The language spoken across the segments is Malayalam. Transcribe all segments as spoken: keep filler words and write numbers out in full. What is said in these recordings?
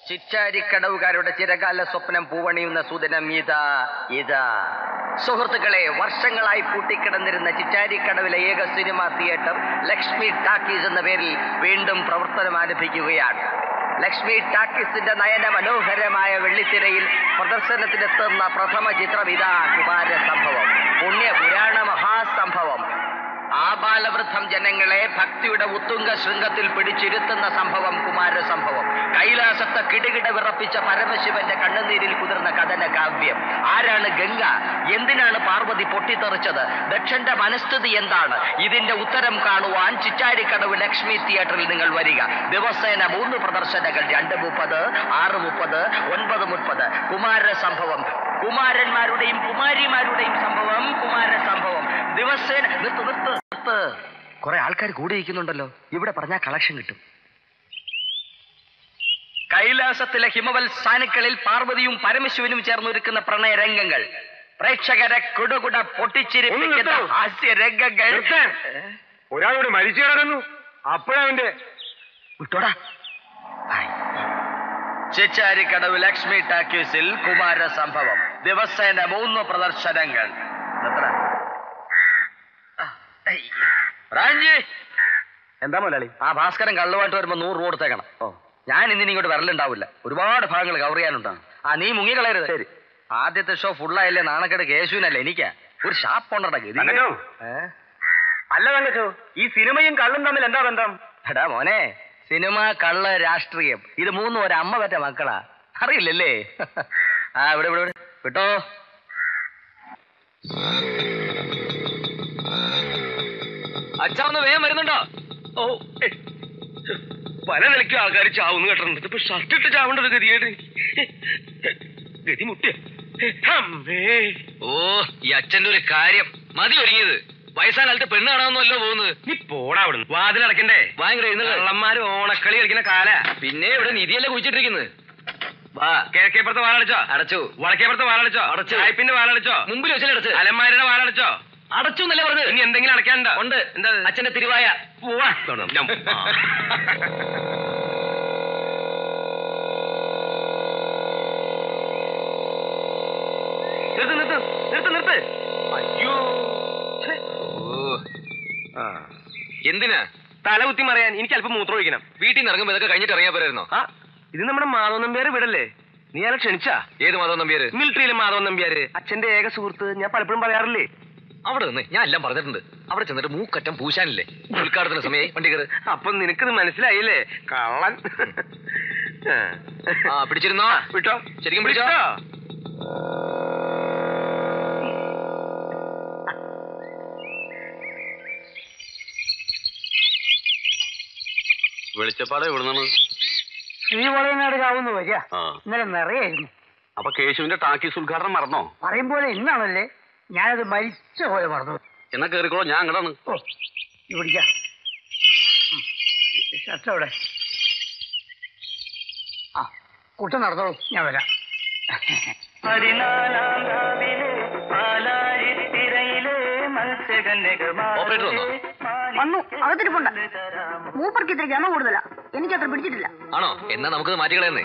ചിറ്റാരിക്കടവുകാരുടെ ചിരകാല സ്വപ്നം പൂവണിയുന്ന സൂചനം ഇതാ ഇതാ. സുഹൃത്തുക്കളെ, വർഷങ്ങളായി പൂട്ടിക്കിടന്നിരുന്ന ചിറ്റാരിക്കടവിലെ ഏക സിനിമാ തിയേറ്റർ ലക്ഷ്മി ടാക്കീസ് എന്ന പേരിൽ വീണ്ടും പ്രവർത്തനം ആരംഭിക്കുകയാണ്. ലക്ഷ്മി ടാക്കീസിന്റെ നയന മനോഹരമായ വെള്ളിത്തിരയിൽ പ്രദർശനത്തിനെത്തുന്ന പ്രഥമ ചിത്രം ഇതാ കുമാര സംഭവം, പുണ്യ പുരാണ മഹാസംഭവം. ആബാലവൃദ്ധം ജനങ്ങളെ ഭക്തിയുടെ ഉത്തുംഗ ശൃംഗത്തിൽ പിടിച്ചിരുത്തുന്ന സംഭവം കുമാര സംഭവം. കൈലാസത്തെ കിടുകിട വിറപ്പിച്ച പരമശിവന്റെ കണ്ണുനീരിൽ കുതിർന്ന കഥന കാവ്യം. ആരാണ് ഗംഗ? എന്തിനാണ് പാർവതി പൊട്ടിത്തെറിച്ചത്? ദക്ഷന്റെ മനസ്ഥിതി എന്താണ്? ഇതിന്റെ ഉത്തരം കാണുവാൻ ചിറ്റാരിക്കടവ് ലക്ഷ്മി തിയേറ്ററിൽ നിങ്ങൾ വരിക. ദിവസേന മൂന്ന് പ്രദർശനങ്ങൾ, രണ്ട് മുപ്പത്, ആറ് മുപ്പത്, ഒൻപത് മുപ്പത്. കുമാര സംഭവം, കുമാരന്മാരുടെയും കുമാരിമാരുടെയും സംഭവം, കുമാര സംഭവം. ദിവസേന നിർത്ത് നിർത്ത് നിർത്ത് കുറെ ആൾക്കാർ കൂടിയിരിക്കുന്നുണ്ടല്ലോ. ഇവിടെ പറഞ്ഞാൽ കളക്ഷൻ കിട്ടും. കൈലാസത്തിലെ ഹിമവൽ സാനുക്കളിൽ പാർവതിയും പരമശിവനും ചേർന്നൊരുക്കുന്ന പ്രണയരംഗങ്ങൾ, പ്രേക്ഷകരെ കുടുകുട പൊട്ടിച്ചിരിപ്പിക്കുന്ന ഹാസ്യ രംഗങ്ങൾ. ഒരാളോട് മരിച്ചു കിടക്കുന്നു, അപ്പോഴവന്റെ വിട്ടോടാ. ചിറ്റാരിക്കടവ് ലക്ഷ്മി ടാക്കീസിൽ കുമാര സംഭവം. ദിവസേന മൂന്ന് പ്രദർശനങ്ങൾ. എന്താ മുതലാളി? ആ ഭാസ്കരൻ കള്ളുമായിട്ട് വരുമ്പോ നൂറ് രൂപ കൊടുത്തേക്കണം. ഓ, ഞാൻ ഇന്നിനി ഇങ്ങോട്ട് വരലുണ്ടാവില്ല. ഒരുപാട് ഭാഗങ്ങൾ കവർ ചെയ്യാനുണ്ടാണ്. ആ, നീ മുങ്ങിക്കളയരുത്. ശരി. ആദ്യത്തെ ഷോ ഫുള്ളായില്ലേ? നാണക്കേട് കേശുവിനല്ലേ എനിക്കാ. ഒരു ഷാപ്പ് ഉണ്ടോ? അല്ല തങ്കച്ചോ, ഈ സിനിമയും കള്ളും തമ്മിൽ എന്താ ബന്ധം? എടാ മോനെ, സിനിമ, കള്ള്, രാഷ്ട്രീയം, ഇത് മൂന്നും ഒരു അമ്മ പറ്റ മക്കളാ. അറിയില്ലല്ലേ? ആ, ഇവിടെ ഇവിടെ വിട്ടോ. അച്ഛാ, ഒന്ന് വേഗം വരുന്നുണ്ടോ? ഓ, പല നിലയ്ക്കും ആൾക്കാർ ചാവുന്നു കേട്ടിട്ടുണ്ട്. ഇപ്പൊ ഷർട്ട് ഇട്ട് ചാവേണ്ടത് ഗതിയേട്. ഗതി മുട്ടിയ. ഓ, ഈ അച്ഛന്റെ ഒരു കാര്യം മതി ഒരുങ്ങിയത്. വയസ്സാൻ കാലത്ത് പെണ്ണ് കാണാമെന്നല്ലോ പോകുന്നത്. നീ പോടാ അവിടുന്ന്. വാതിലടക്കണ്ടേ? ഭയങ്കര കള്ളന്മാര് ഓണക്കളി കളിക്കുന്ന കാല. പിന്നെ ഇവിടെ നിധിയല്ലേ കുഴിച്ചിട്ടിരിക്കുന്നത്. വാ. കിഴക്കേപ്പുറത്ത് വാളടിച്ചോ? അടച്ചു. വടക്കേപ്പുറത്ത് വാളടിച്ചോ? അടച്ചു. വായ്പിന്റെ വാളടിച്ചോ? മുമ്പിൽ വെച്ചാൽ അടച്ചു. അലമാരുടെ വാളടിച്ചോ? അടച്ചു എന്നല്ലേ പറഞ്ഞത്? ഇനി എന്തെങ്കിലും അടയ്ക്കാനുണ്ടോ? ഉണ്ട്. എന്താ? അച്ഛന്റെ തിരുവായ. പോവാ. നിർത്ത് നിർത്ത് നിർത്ത് നിർത്ത്. അയ്യോ, എന്തിനാ? തലകുത്തി മറിയാൻ. എനിക്ക് അല്പം മൂത്രം ഒഴിക്കണം. വീട്ടിൽ നിന്ന് ഇറങ്ങുമ്പോ ഇതൊക്കെ കഴിഞ്ഞിട്ട് ഇറങ്ങിയാ പോരായിരുന്നോ? ആ, ഇത് നമ്മുടെ മാധവൻ നമ്പ്യാര് വീടല്ലേ? നീ അയാളെ ക്ഷണിച്ചാ? ഏത് മാധവൻ നമ്പ്യാര്? മിലിറ്ററിയിലെ മാധവൻ നമ്പ്യാര്, അച്ഛന്റെ ഏക സുഹൃത്ത്. ഞാൻ പലപ്പോഴും പറയാറില്ലേ? അവിടെ നിന്ന് ഞാൻ എല്ലാം പറഞ്ഞിട്ടുണ്ട്. അവിടെ ചെന്നിട്ട് മൂക്കറ്റം പൂശാനില്ലേ? ഉദ്ഘാടനത്തിന് സമയമായി വണ്ടി കയറ്. അപ്പൊ നിനക്കിത് മനസ്സിലായില്ലേ? കള്ളൻ. ആ, പിടിച്ചിരുന്നോ? വിട്ടോ. ശരിക്കും പിടിച്ചോ? വെളിച്ചപ്പാട് എവിടുന്നാണ്? ശ്രീവളയനാട് കാവുന്ന വരിക. ഇന്നലെ നിറയായിരുന്നു. അപ്പൊ കേശുവിന്റെ ടാക്കീസ് ഉദ്ഘാടനം മറന്നോ? പറയുമ്പോലെ ഇന്നാണല്ലേ? ഞാനത് മരിച്ച പോലെ മറന്നു. എന്നാ കേറിക്കോളൂ, ഞാൻ അങ്ങടാണ്. ഓ, ഇവിടിക്ക ഷർട്ട് അവിടെ. ആ, കൂട്ടം നടന്നോളൂ, ഞാൻ വരാം. ഓപ്പറേറ്റർ വന്നോ? വന്നു, അകത്തിരിപ്പുണ്ട്. മൂപ്പർക്ക് ഇത്ര ഗമ കൂടുതലാ, എനിക്കത്ര പിടിച്ചിട്ടില്ല. ആണോ? എന്നാ നമുക്കത് മാറ്റിക്കളയെന്നേ.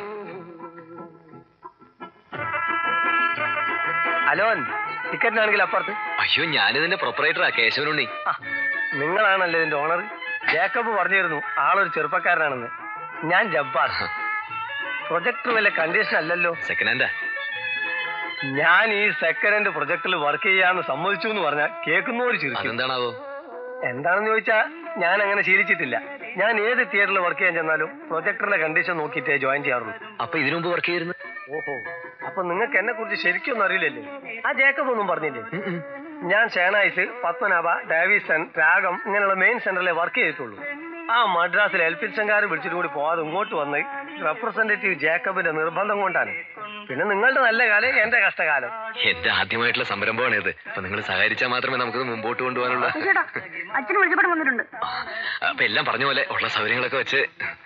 ഹലോ, ടിക്കറ്റിനാണെങ്കിൽ അപ്പുറത്ത്. അയ്യോ, ഞാനിതിന്റെ പ്രൊപ്പറേറ്ററാ, കേശവനുണ്ണി. നിങ്ങളാണല്ലോ ഇതിന്റെ ഓണർ. ജേക്കബ് പറഞ്ഞിരുന്നു ആളൊരു ചെറുപ്പക്കാരനാണെന്ന്. ഞാൻ ജബ്ബാർ. പ്രൊജക്ടർ വല്ല കണ്ടീഷൻ അല്ലല്ലോ. സെക്കൻഡ് ഹാൻഡാ. ഞാൻ ഈ സെക്കൻഡ് ഹാൻഡ് പ്രൊജക്ടറിൽ വർക്ക് ചെയ്യാന്ന് സമ്മതിച്ചു എന്ന് പറഞ്ഞാൽ കേൾക്കുന്നവര് ചിരിക്കും. എന്താണാവോ? എന്താണെന്ന് ചോദിച്ചാ ഞാൻ അങ്ങനെ ശീലിച്ചിട്ടില്ല. ഞാൻ ഏത് തിയേറ്ററിൽ വർക്ക് ചെയ്യാൻ ചെന്നാലും പ്രൊജക്ടറിന്റെ കണ്ടീഷൻ നോക്കിയിട്ടേ ജോയിൻ ചെയ്യാറുള്ളൂ. അപ്പൊ ഇതിനു മുമ്പ് വർക്ക് ചെയ്യുന്നു? ഓഹോ, അപ്പൊ നിങ്ങൾക്ക് എന്നെ കുറിച്ച് ശരിക്കൊന്നും അറിയില്ലല്ലേ? ആ ജേക്കബ് ഒന്നും പറഞ്ഞില്ലേ? ഞാൻ ഷേണായിസ്, പത്മനാഭ, ഡേവിസൺ, രാഗം ഇങ്ങനെയുള്ള മെയിൻ സെന്ററിലെ വർക്ക് ചെയ്തിട്ടുള്ളൂ. ആ മദ്രാസിൽ എൽപിച്ചങ്കാരും വിളിച്ചിട്ട് കൂടി പോവാതെ ഇങ്ങോട്ട് വന്ന് റെപ്രസെന്റേറ്റീവ് ജേക്കബിന്റെ നിർബന്ധം കൊണ്ടാണ്. പിന്നെ നിങ്ങളുടെ നല്ല കാലം എന്റെ കഷ്ടകാലം. എന്റെ ആദ്യമായിട്ടുള്ള സംരംഭമാണ് ഇത്. അപ്പൊ നിങ്ങൾ സഹകരിച്ചാൽ മാത്രമേ നമുക്കിത് മുമ്പോട്ട് കൊണ്ടുപോകാനുള്ള. അച്ഛന് വിളിച്ചപ്പോൾ വന്നിട്ടുണ്ട്. അപ്പൊ എല്ലാം പറഞ്ഞ പോലെ ഉള്ള സൗകര്യങ്ങളൊക്കെ വെച്ച്.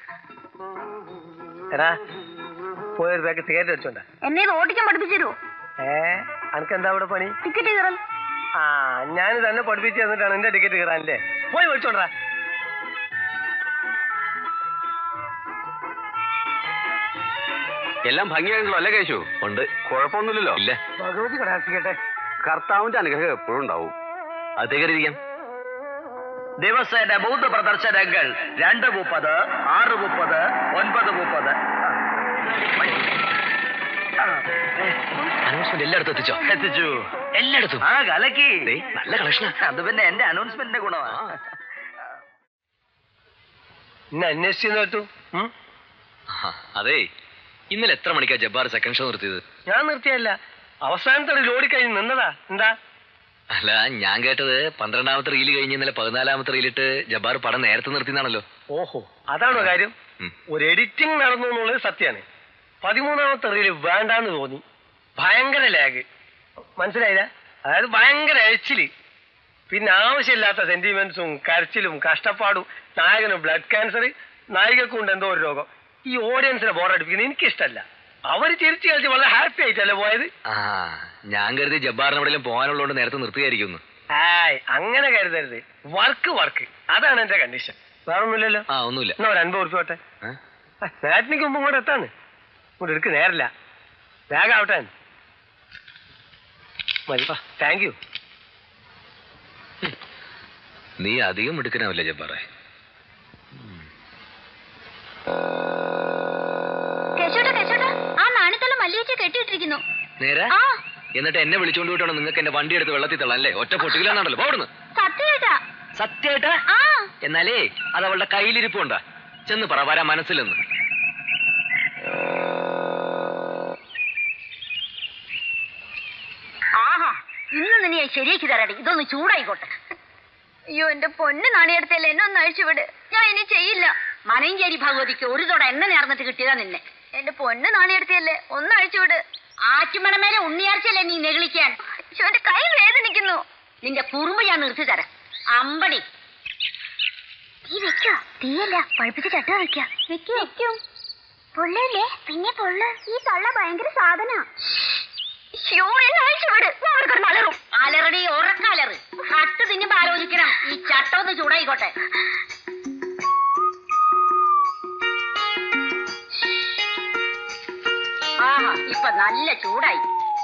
എടാ, പോയൊരു ബാക്ക് ടിക്കറ്റ് വെച്ചോണ്ട. എന്നെ ഇത് ഓടിക്കാൻ പഠിപ്പിച്ചു തരുമോ? ഏ, അനക്കെന്താ ഇവിടെ പണി? ടിക്കറ്റ് കയറാൻ. ആ, ഞാൻ തന്നെ പഠിപ്പിച്ചു തന്നിട്ടാണ് എന്റെ ടിക്കറ്റ് കയറാനല്ലേ? പോയി വിളിച്ചോണ്ടാ. എല്ലാം ഭംഗിയായിട്ടുള്ളൂ അല്ലേ കേശു? ഉണ്ട്. കുഴപ്പമൊന്നുമില്ലല്ലോ? ഇല്ല. ഭഗവതി കടാക്ഷിക്കട്ടെ. കർത്താവിന്റെ അനുഗ്രഹം എപ്പോഴും ഉണ്ടാവും. അത് കരുതിക്കാം. ദിവസേന മൂന്ന് പ്രദർശനങ്ങൾ, രണ്ട് മുപ്പത്, ആറ് മുപ്പത്, ഒൻപത് മുപ്പത്. അനൗൺസ്മെന്റ് എല്ലായിടത്തും എത്തിച്ചോ? എത്തിച്ചു. എല്ലായിടത്തും. ആ കലക്കി. നല്ല കളക്ഷനാ. അത് പിന്നെ എന്റെ അനൗൺസ്മെന്റിന്റെ ഗുണമാണ്. ഇന്ന് അന്വേഷിച്ചു കേട്ടു. അതെ, ഇന്നലെ എത്ര മണിക്കാ ജബ്ബാർ സെക്കൻഡ് ഷോ നിർത്തിയത്? ഞാൻ നിർത്തിയല്ല, അവസാനത്തെ ലോഡി കഴിഞ്ഞ് നിന്നതാ. എന്താ? അല്ല, ഞാൻ കേട്ടത് പന്ത്രണ്ടാമത്തെ റീല് കഴിഞ്ഞ് ഇന്നലെ പതിനാലാമത്തെ റീലിട്ട് ജബ്ബാർ പടം നേരത്തെ നിർത്തിന്നാണല്ലോ. ഓഹോ, അതാണോ കാര്യം? ഒരു എഡിറ്റിംഗ് നടന്നു എന്നുള്ളത് സത്യമാണ്. പതിമൂന്നാമത്തെ റീല് വേണ്ടാന്ന് തോന്നി. ഭയങ്കര ലാഗ്. മനസ്സിലായില്ല? അതായത് ഭയങ്കര അഴിച്ചില്. പിന്നെ ആവശ്യമില്ലാത്ത സെന്റിമെന്റ്സും കരച്ചിലും കഷ്ടപ്പാടും. നായകന് ബ്ലഡ് ക്യാൻസർ, നായികക്കുണ്ട് എന്തോ ഒരു രോഗം. ഈ ഓഡിയൻസിനെ ബോറടിപ്പിക്കുന്നത് എനിക്കിഷ്ടല്ല. അവര് ചിരിച്ചു കളിച്ച് വളരെ ഹാപ്പി ആയിട്ടല്ലേ പോയത്. ആ, ഞാൻ കരുതി ജബ്ബാറിന് എവിടെയും പോകാനുള്ളതുകൊണ്ട് നേരത്തെ നിർത്തുകയായിരിക്കും. ആയ്, അങ്ങനെ കരുതരുത്. വർക്ക് വർക്ക് അതാണ് എന്റെ കണ്ടീഷൻ. വേറെ ഒന്നുമില്ലല്ലോ. ആ, ഒന്നുമില്ല. എന്നാ ഒരു അൻപത് ഉറുപ്പിക പോട്ടെ. നേരത്തിനിക്ക് മുമ്പ് ഇങ്ങോട്ട് എത്താന്ന്. ഇങ്ങോട്ട് എടുക്ക് നേരില്ല. വേഗം ആവട്ടെ. മതി. Thank you. നീ അധികം മിടുക്കനാവില്ല ജബ്ബാറെ. ആ നാണിത്തല മല്ലിയേച്ച കെട്ടിയിട്ടിരിക്കുന്നു. നേരെ? എന്നിട്ട് എന്നെ വിളിച്ചോണ്ട് പോയിട്ടാണ് നിങ്ങൾക്ക് എന്റെ വണ്ടി എടുത്ത് വെള്ളത്തിൽ തള്ളാം അല്ലേ? ഒറ്റ പൊട്ടിക്കലാണല്ലോ. പോടുന്നു. സത്യമായിട്ടാ? സത്യമായിട്ടാ? എന്നാലേ അത് അവളുടെ കയ്യിലിരിപ്പുണ്ടാ. ചെന്ന് പറ, വരാ മനസ്സിലെന്ന്. ആഹാ, ഇന്ന് നിന്നെ ശരിയാക്കി തരാടി. ഇതൊന്ന് ചൂടായിക്കോട്ടെ. അയ്യോ, എന്റെ പൊന്ന് നാണിയെടുത്തല്ലേ, എന്നെ ഒന്ന് അഴിച്ചുവിട്. ഞാൻ ഇനി ചെയ്യില്ല. മനഞ്ചേരി ഭഗവതിക്ക് ഒരു തോടെ എണ്ണ നേർന്നിട്ട് കിട്ടിയതാ നിന്നെ. എന്റെ പൊന്ന് നാണിയെടുത്തല്ലേ, ഒന്ന് അഴിച്ചുവിട്. ആറ്റുമണമേലെ ഉണ്ണിയാർച്ചല്ലേ നീ നെകളിക്കാൻ. എന്റെ കൈ വേദനിക്കുന്നു. നിന്റെ കുറുമ്പ് ഞാൻ നിർത്തി തരാം. അമ്പടി തീ വെക്കോ? തീയല്ല, പഴുപ്പിച്ച് ചട്ട വെക്കാം. വെക്കും. പൊള്ളല്ലേ? പിന്നെ പൊള്ള. ഈ തള്ള ഭയങ്കര സാധന. അലറടി ഉറക്കാലറ്. കട്ട് തിന്നുമ്പോ ആലോചിക്കണം. ഈ ചട്ട ഒന്ന് ചൂടായിക്കോട്ടെ. ആഹാ, ഇപ്പൊ നല്ല ചൂടായി.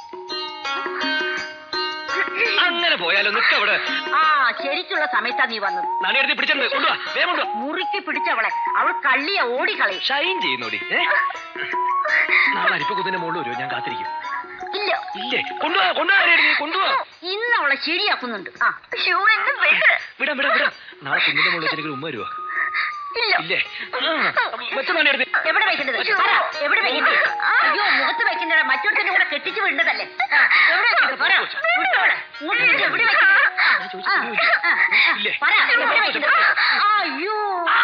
അങ്ങനെ പോയാലോ? നിക്കവിടെ. ആ, ശരിക്കുള്ള സമയത്താ നീ വന്നത്. നാണിയെടുത്ത് പിടിച്ചിട്ടുണ്ട്. കൊണ്ടുവാ, വേഗം കൊണ്ടുവാ. മുറുക്കി പിടിച്ചവളെ. അവൾ കള്ളിയ ഓടിക്കളയും. ഷൈൻ ചെയ്യുന്നോടി. നാളെ അരിപ്പക്കുതിന്റെ മുകളിൽ വരുമോ? ഞാൻ കാത്തിരിക്കും. ഇല്ല ഇല്ലേ? കൊണ്ടുവാ, കൊണ്ടുവാ, കൊണ്ടുവാ. ഇന്ന് അവളെ ശരിയാക്കുന്നുണ്ട്. ആ, വിടാം വിടാം വിടാം. നാളെ കുഞ്ഞിന്റെ മുകളിൽ വെച്ച് എനിക്ക് ഉമ്മ വരുവാ. ഇല്ലേ? എവിടെ വെക്കേണ്ടത്? എവിടെ വെക്കേണ്ടത്? അയ്യോ, മുഖത്ത് വെക്കേണ്ടത്. മറ്റൊരുത്തിന്റെ കൂടെ കെട്ടിച്ചു വിടേണ്ടതല്ലേ? എവിടെ വെക്കേണ്ടത്? പറ. എവിടെ വെക്കേണ്ടത്? പറ, എവിടെ വെക്കേണ്ടത്? അയ്യോ,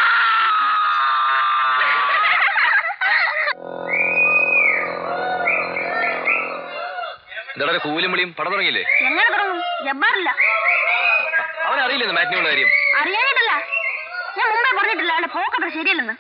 എന്താ കൂലും വിളിയും പടം തുടങ്ങിയില്ലേ? എങ്ങനെ തുടങ്ങും? ജബ്ബാറില്ല. അവനറിയില്ലെന്ന് മാറ്റിനുള്ള കാര്യം. അറിയാനായിട്ടല്ല, ഞാൻ മുമ്പേ പറഞ്ഞിട്ടില്ല അവളുടെ പോക്കത്ര ശരിയല്ലെന്ന്.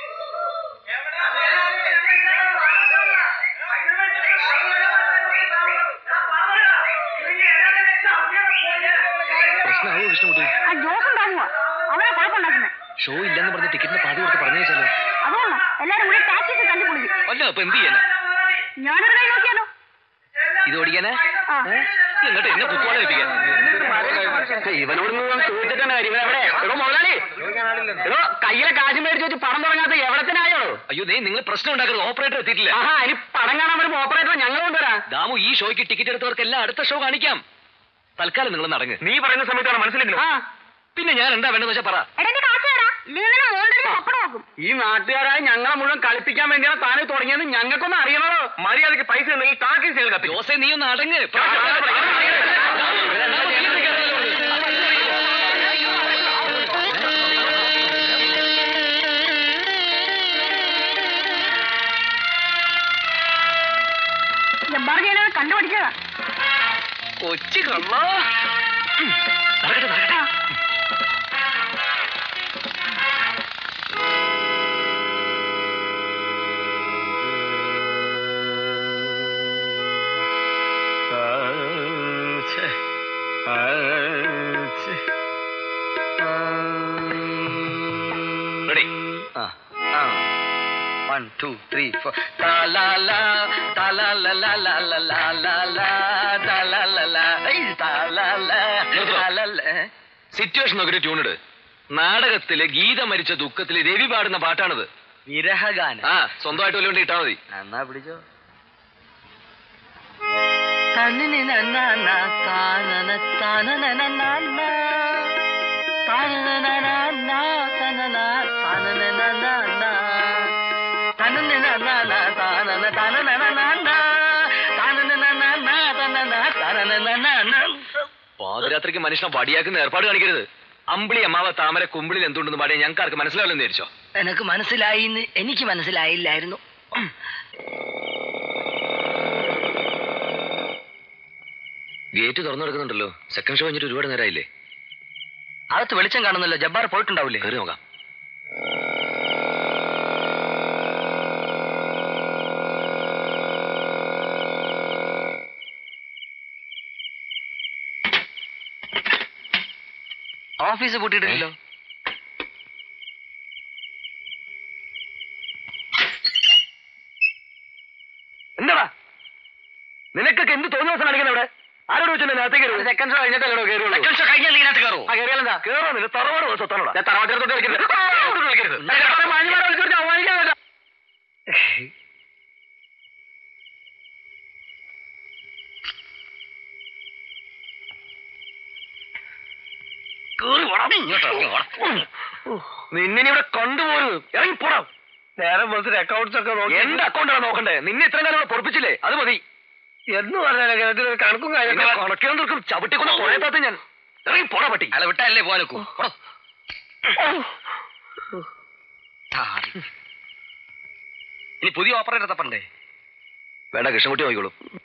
പ്രശ്നമാവോ കൃഷ്ണകുട്ടി? ആ ജോസ് ഉണ്ടാകുക അവളെ കുഴപ്പമുണ്ടാക്കുന്നത്. ഷോ ഇല്ലെന്ന് പറഞ്ഞ് ടിക്കറ്റിന് പാതി കൊടുത്ത് പറഞ്ഞു വെച്ചാലോ? അതുകൊണ്ടാ എല്ലാരും കൂടി ടാക്സി തല്ലി പൊളിക്കും. അല്ല, അപ്പൊ എന്ത് ചെയ്യാനാ? ഞാനൊരു കൈ നോക്കിയാലോ? ഇത് ഓടിക്കാനാ? എന്നിട്ട് എന്നെ കുത്തുവാള ഏൽപ്പിക്കാൻ? ഇവനോട് ചോദിച്ചിട്ടാണ് കാര്യം. എവിടെ മുതലാളി? എടോ, കയ്യിലെ കാശ് മേടിച്ച് വെച്ച് പണം തുടങ്ങാത്ത എവിടത്തിനായോ? അയ്യോ, നീ നിങ്ങൾ പ്രശ്നം ഉണ്ടാക്കരുത്. ഓപ്പറേറ്റർ എത്തിയിട്ടില്ല. ആഹാ, ഇനി പടം കാണാൻ വരുമ്പോ ഓപ്പറേറ്റർ ഞങ്ങൾ കൊണ്ടുവരാം. ദാമു, ഈ ഷോയ്ക്ക് ടിക്കറ്റ് എടുത്തവർക്കെല്ലാം അടുത്ത ഷോ കാണിക്കാം. തൽക്കാലം നിങ്ങൾ നടങ്ങ്. നീ പറയുന്ന സമയത്താണ് മനസ്സിലാക്കുന്നത്. ആ, പിന്നെ ഞാൻ എന്താ വേണ്ടെന്ന് വെച്ചാൽ പറ. ഈ നാട്ടുകാരായ ഞങ്ങളെ മുഴുവൻ കളിപ്പിക്കാൻ വേണ്ടിയാണ് താനെ തുടങ്ങിയത്. ഞങ്ങൾക്കൊന്നും അറിയണോ? മര്യാദക്ക് പൈസ ഉണ്ടെങ്കിൽ ടാക്കിൽ ചെയ്ത് കത്തി. ജോസേ, നീ ഒന്ന് അടങ്ങ്. കണ്ടുപിടിച്ചതാ കൊച്ചു കള്ള. നടക്കട്ടെ നടക്കട്ടെ. റെഡി? ആ ആ one one two three four താലാല താലാല സിറ്റുവേഷൻ നോക്കിട്ട് ട്യൂണിട്. നാടകത്തില് ഗീത മരിച്ച ദുഃഖത്തില് രവി പാടുന്ന പാട്ടാണിത്. വിരഹഗാനം. ആ സ്വന്തമായിട്ട് വല്ല ഇട്ടാ മതി. എന്നാ പിടിച്ചോ. പാതിരാത്രിക്ക് മനുഷ്യനെ വടിയാക്കുന്ന ഏർപ്പാട് കാണിക്കരുത്. അമ്പിളി അമ്മാവ താമര കുമ്പിളിൽ എന്തുണ്ടെന്ന് പാടിയ ഞങ്ങൾക്ക് മനസ്സിലാവില്ലെന്ന് വിചാരിച്ചോ? എനക്ക് മനസ്സിലായി, എനിക്ക് മനസ്സിലായില്ലായിരുന്നു. ഗേറ്റ് തുറന്നു കിടക്കുന്നുണ്ടല്ലോ. സെക്കൻഡ് ഷോ കഴിഞ്ഞിട്ട് ഒരുപാട് നേരമായില്ലേ? അകത്ത് വെളിച്ചം കാണുന്നല്ലോ. ജബ്ബാർ പോയിട്ടുണ്ടാവില്ലേ? കയറി നോക്കാം. ഓഫീസ് പൂട്ടിയിട്ടില്ലല്ലോ. എന്താടാ നിനക്കൊക്കെ എന്ത് തോന്നിയ ദിവസം കാണിക്കുന്നത് ഇവിടെ? ആരോട് വെച്ചാൽ അകത്തേക്ക് കയറും? സെക്കൻഡ് ഷോ കഴിഞ്ഞിട്ടല്ലോ കയറുള്ളൂ. സെക്കൻഡ് ഷോ കഴിഞ്ഞാൽ ഇതിനകത്ത് കയറും. ആ കയറിയാലെന്താ? കയറുന്നില്ല. തറവാട് സ്വത്താണോടാ. ഞാൻ തറവാട്ടിനോട്ട് കളിക്കരുത്. കളിക്കരുത്. അവമാനിക്കാതെ നിന്നെ ഇവിടെ കൊണ്ടുപോകരുത്. ഇറങ്ങി പോടാം. നേരം വെറുതെ അക്കൗണ്ട്സ് ഒക്കെ നോക്കി. എന്റെ അക്കൗണ്ടാണ് നോക്കണ്ടേ? നിന്നെ ഇത്രയും കാലം ഇവിടെ പൊറപ്പിച്ചില്ലേ? അത് മതി. എന്ന് പറഞ്ഞാൽ കണക്കും കാര്യങ്ങളും കണക്കാൻ തീർക്കും. ചവിട്ടിക്കൊണ്ട് പോയതാത്ത ഞാൻ. ഇറങ്ങി പോടാ പട്ടി. അയാളെ വിട്ടല്ലേ പോകാനൊക്കൂ. ഇനി പുതിയ ഓപ്പറേറ്റർ തപ്പണ്ടേ? വേണ്ട, കൃഷ്ണൻകുട്ടി നോക്കിക്കോളൂ.